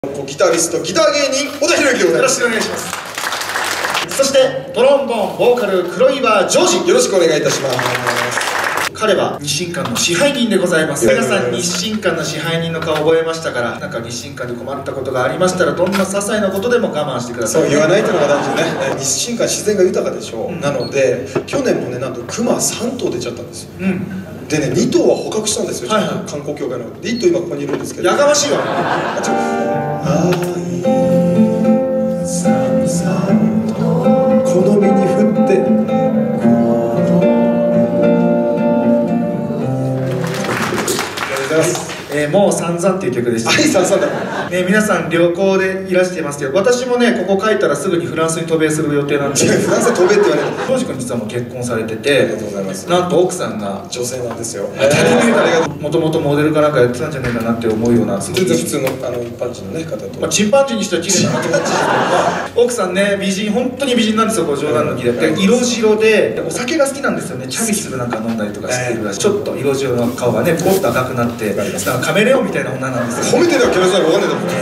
ギタリスト、ギター芸人、小田裕之でございます。 よろしくお願いします。そしてトロンボーンボーカル黒岩ジョージ、 よろしくお願いいたします。 彼は日清館の支配人でございます。皆さん日清館の支配人の顔覚えましたから、なんか日清館で困ったことがありましたら、どんな些細なことでも我慢してください、 そう言わないというのが大事ね。日清館自然が豊かでしょ、なので去年もね、なんとクマ3頭出ちゃったんですよ。でね、2頭は捕獲したんですよ、観光協会の。で1頭今ここにいるんですけど、 やかましいわ。 さんさんと好みに振ってもう散々っていう曲でした。 はい、散々だ。 ね、皆さん旅行でいらしてますけど、私もね、ここ帰ったらすぐにフランスに渡米する予定なんで。 フランスに渡米って言われる。 ジョージ君実はもう結婚されてて、 ありがとうございます。 なんと奥さんが女性なんですよ。 もともとモデルかなんかやってたんじゃないかなって思うような、 全然普通の一般人のね方と、 チンパンジーにしては綺麗な方たち奥さんね、美人、本当に美人なんですよ。こう冗談抜きで、色白でお酒が好きなんですよね。チャミスルなんか飲んだりとかしてるらしい。ちょっと色白の顔がね、ポッと赤くなって、なんかカメレオンみたいな女なんですよ。 褒めてるわけないから分かんないだろ。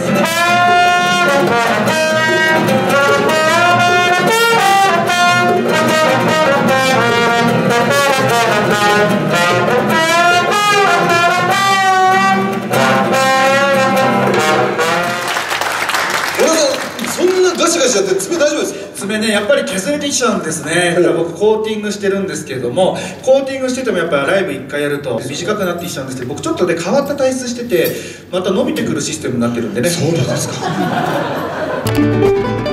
そんなガシガシやって爪大丈夫ですか？ 爪ね、やっぱり削れてきちゃうんですね。だから僕コーティングしてるんですけれども、コーティングしててもやっぱライブ1回やると短くなってきちゃうんですけど、僕ちょっとね変わった体質してて、また伸びてくるシステムになってるんでね。 そうなんですか。